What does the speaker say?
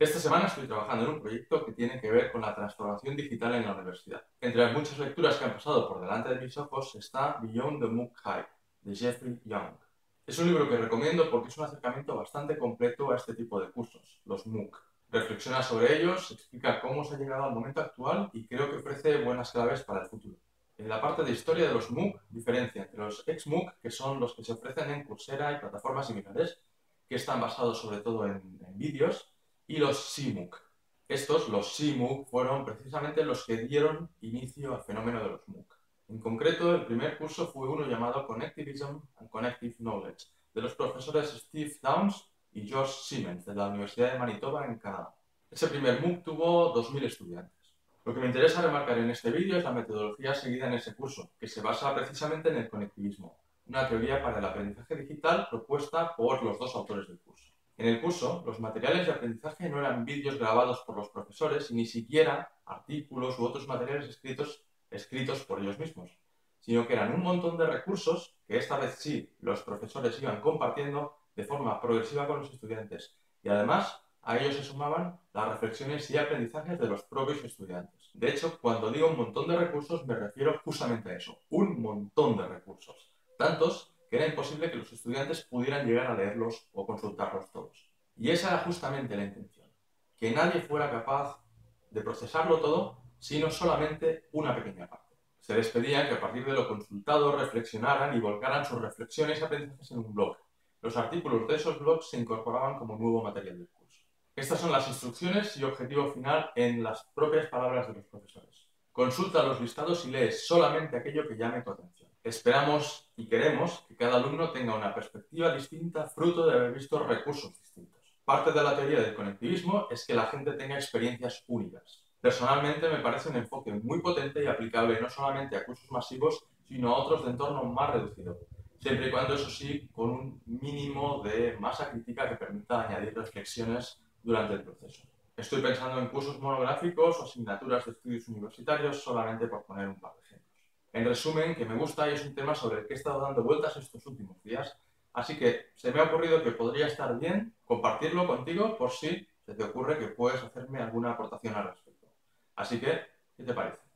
Esta semana estoy trabajando en un proyecto que tiene que ver con la transformación digital en la universidad. Entre las muchas lecturas que han pasado por delante de mis ojos está Beyond the MOOC Hype, de Jeffrey Young. Es un libro que recomiendo porque es un acercamiento bastante completo a este tipo de cursos, los MOOC. Reflexiona sobre ellos, explica cómo se ha llegado al momento actual y creo que ofrece buenas claves para el futuro. En la parte de historia de los MOOC, diferencia entre los ex-MOOC, que son los que se ofrecen en Coursera y plataformas similares, que están basados sobre todo en vídeos, y los CMOOC. Los CMOOC, fueron precisamente los que dieron inicio al fenómeno de los MOOC. En concreto, el primer curso fue uno llamado Connectivism and Connective Knowledge, de los profesores Steve Downes y George Siemens, de la Universidad de Manitoba, en Canadá. Ese primer MOOC tuvo 2000 estudiantes. Lo que me interesa remarcar en este vídeo es la metodología seguida en ese curso, que se basa precisamente en el conectivismo, una teoría para el aprendizaje digital propuesta por los dos autores del curso. En el curso, los materiales de aprendizaje no eran vídeos grabados por los profesores y ni siquiera artículos u otros materiales escritos por ellos mismos, sino que eran un montón de recursos que esta vez sí los profesores iban compartiendo de forma progresiva con los estudiantes. Y además, a ellos se sumaban las reflexiones y aprendizajes de los propios estudiantes. De hecho, cuando digo un montón de recursos, me refiero justamente a eso, un montón de recursos. Tantos que era imposible que los estudiantes pudieran llegar a leerlos o consultarlos todos. Y esa era justamente la intención, que nadie fuera capaz de procesarlo todo, sino solamente una pequeña parte. Se les pedía que a partir de lo consultado reflexionaran y volcaran sus reflexiones y aprendizajes en un blog. Los artículos de esos blogs se incorporaban como nuevo material del curso. Estas son las instrucciones y objetivo final en las propias palabras de los profesores. Consulta los listados y lees solamente aquello que llame tu atención. Esperamos y queremos que cada alumno tenga una perspectiva distinta fruto de haber visto recursos distintos. Parte de la teoría del conectivismo es que la gente tenga experiencias únicas. Personalmente me parece un enfoque muy potente y aplicable no solamente a cursos masivos, sino a otros de entorno más reducido, siempre y cuando, eso sí, con un mínimo de masa crítica que permita añadir reflexiones durante el proceso. Estoy pensando en cursos monográficos o asignaturas de estudios universitarios, solamente por poner un par de ejemplos. En resumen, que me gusta y es un tema sobre el que he estado dando vueltas estos últimos días, así que se me ha ocurrido que podría estar bien compartirlo contigo por si se te ocurre que puedes hacerme alguna aportación al respecto. Así que, ¿qué te parece?